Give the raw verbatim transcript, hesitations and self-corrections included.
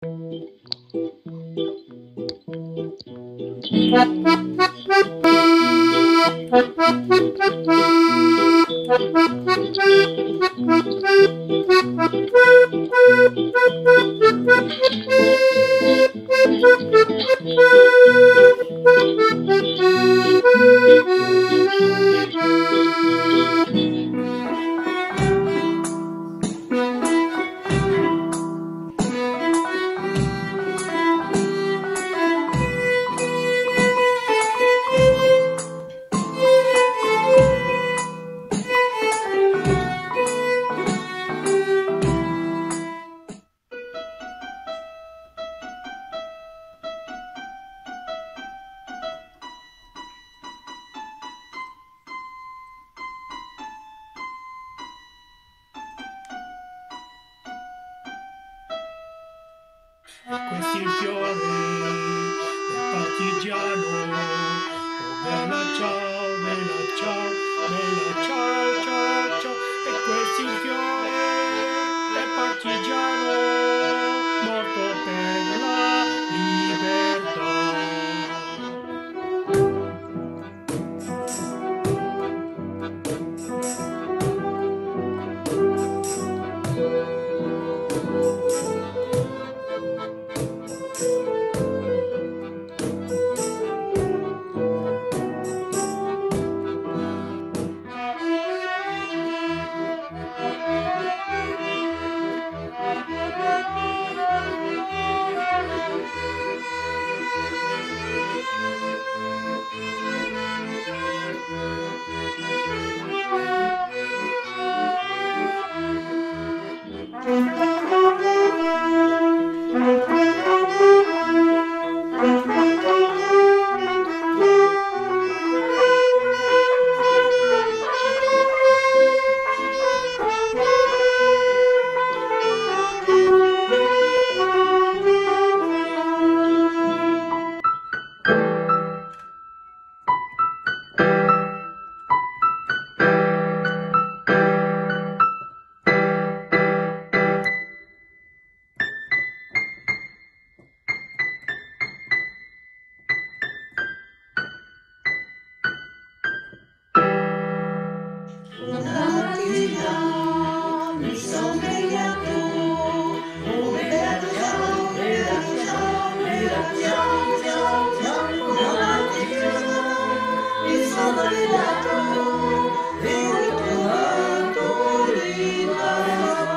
Questi il fiore del partigiano, oh bella ciao, bella ciao, bella ciao, ciao, ciao. E questo il fiore del partigiano, morto per la libertà. Una mattina mi sono svegliato, oh bella ciao, bella ciao, bella ciao, ciao, ciao. Una mattina mi sono svegliato e ho trovato l'inferno.